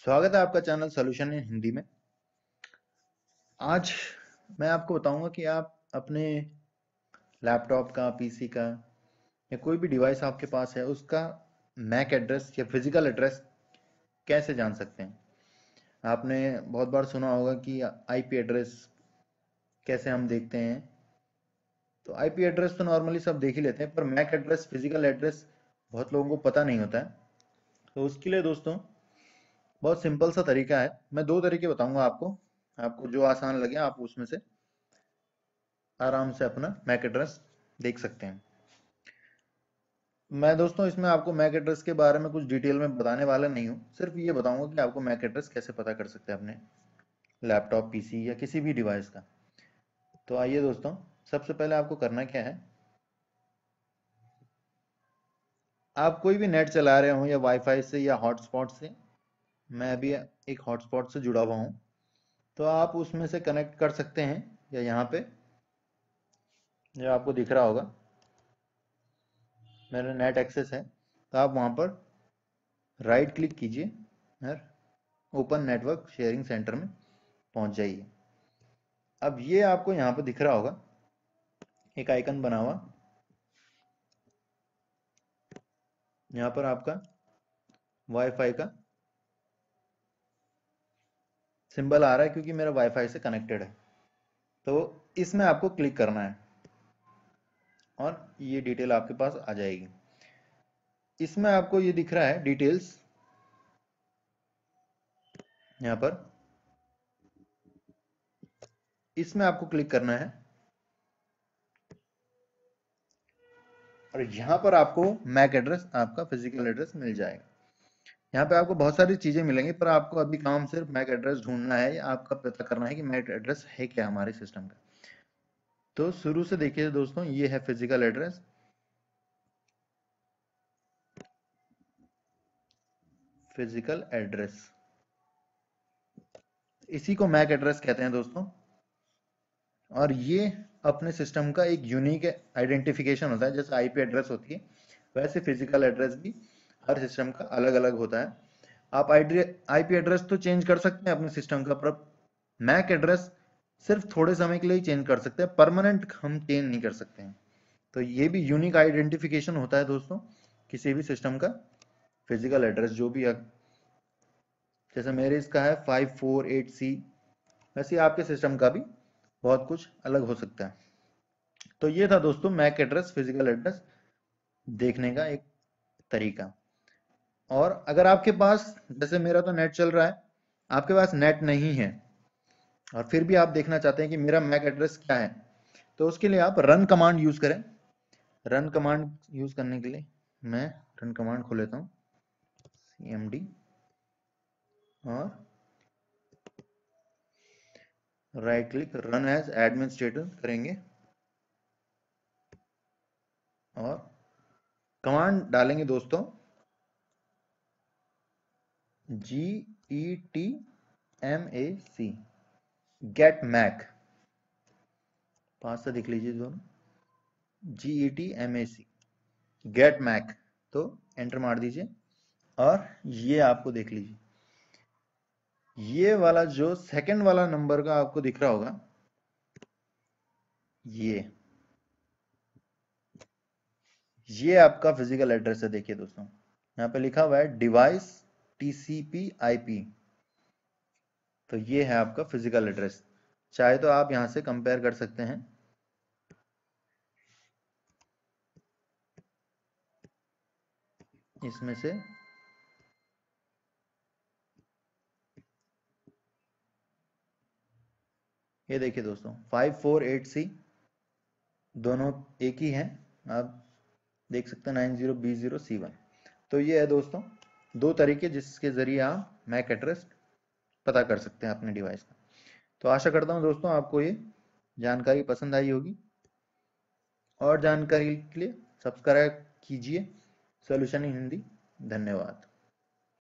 स्वागत है आपका चैनल सॉल्यूशन इन हिंदी में। आज मैं आपको बताऊंगा कि आप अपने लैपटॉप का, पीसी का या कोई भी डिवाइस आपके पास है उसका मैक एड्रेस या फिजिकल एड्रेस कैसे जान सकते हैं। आपने बहुत बार सुना होगा कि आईपी एड्रेस कैसे हम देखते हैं। तो आईपी एड्रेस तो नॉर्मली सब देख ही लेते हैं, पर मैक एड्रेस, फिजिकल एड्रेस बहुत लोगों को पता नहीं होता है। तो उसके लिए दोस्तों बहुत सिंपल सा तरीका है। मैं दो तरीके बताऊंगा आपको, आपको जो आसान लगे आप उसमें से आराम से अपना मैक एड्रेस देख सकते हैं। मैं दोस्तों इसमें आपको मैक एड्रेस के बारे में कुछ डिटेल में बताने वाला नहीं हूँ, सिर्फ ये बताऊंगा कि आपको मैक एड्रेस कैसे पता कर सकते हैं अपने लैपटॉप, पीसी या किसी भी डिवाइस का। तो आइए दोस्तों, सबसे पहले आपको करना क्या है, आप कोई भी नेट चला रहे हो या वाईफाई से या हॉटस्पॉट से। मैं अभी एक हॉटस्पॉट से जुड़ा हुआ हूँ, तो आप उसमें से कनेक्ट कर सकते हैं। या यहाँ पे जो आपको दिख रहा होगा मेरा नेट एक्सेस है, तो आप वहाँ पर राइट क्लिक कीजिए और ओपन नेटवर्क शेयरिंग सेंटर में पहुंच जाइए। अब ये आपको यहाँ पर दिख रहा होगा एक आइकन बना हुआ, यहाँ पर आपका वाईफाई का सिंबल आ रहा है क्योंकि मेरा वाईफाई से कनेक्टेड है। तो इसमें आपको क्लिक करना है और ये डिटेल आपके पास आ जाएगी। इसमें आपको ये दिख रहा है डिटेल्स, यहाँ पर इसमें आपको क्लिक करना है और यहाँ पर आपको मैक एड्रेस, आपका फिजिकल एड्रेस मिल जाएगा। यहाँ पे आपको बहुत सारी चीजें मिलेंगी, पर आपको अभी काम सिर्फ मैक एड्रेस ढूंढना है या आपका पता करना है कि मैक एड्रेस है क्या हमारे सिस्टम का। तो शुरू से देखिए दोस्तों, ये है फिजिकल एड्रेस। फिजिकल एड्रेस, इसी को मैक एड्रेस कहते हैं दोस्तों। और ये अपने सिस्टम का एक यूनिक आइडेंटिफिकेशन होता है। जैसे आईपी एड्रेस होती है, वैसे फिजिकल एड्रेस भी हर सिस्टम का अलग अलग होता है। आप आईपी एड्रेस तो चेंज कर सकते हैं अपने सिस्टम का, पर मैक एड्रेस सिर्फ थोड़े समय के लिए ही चेंज कर सकते हैं, परमानेंट हम चेंज नहीं कर सकते हैं। तो ये भी यूनिक आइडेंटिफिकेशन होता है दोस्तों किसी भी सिस्टम का, फिजिकल एड्रेस जो भी है। जैसे मेरे इसका है 548C, वैसे आपके सिस्टम का भी बहुत कुछ अलग हो सकता है। तो ये था दोस्तों मैक एड्रेस, फिजिकल एड्रेस देखने का एक तरीका। और अगर आपके पास, जैसे मेरा तो नेट चल रहा है, आपके पास नेट नहीं है और फिर भी आप देखना चाहते हैं कि मेरा मैक एड्रेस क्या है, तो उसके लिए आप रन कमांड यूज करें। रन कमांड यूज करने के लिए मैं रन कमांड खोल लेता हूँ, cmd, और right click run as administrator करेंगे और कमांड डालेंगे दोस्तों GETMAC, गेट मैक। पास से देख लीजिए दोनों, GETMAC, गेट मैक। तो एंटर मार दीजिए और ये आपको देख लीजिए, ये वाला जो सेकंड वाला नंबर का आपको दिख रहा होगा, ये आपका फिजिकल एड्रेस है। देखिए दोस्तों, यहाँ पे लिखा हुआ है डिवाइस TCP/IP। तो ये है आपका फिजिकल एड्रेस। चाहे तो आप यहां से कंपेयर कर सकते हैं, इसमें से ये देखिए दोस्तों 548C दोनों एक ही हैं। आप देख सकते हैं 90B0C1। तो ये है दोस्तों दो तरीके जिसके जरिए आप मैक एड्रेस पता कर सकते हैं अपने डिवाइस का। तो आशा करता हूं दोस्तों आपको ये जानकारी पसंद आई होगी, और जानकारी के लिए सब्सक्राइब कीजिए सॉल्यूशन इन हिंदी। धन्यवाद।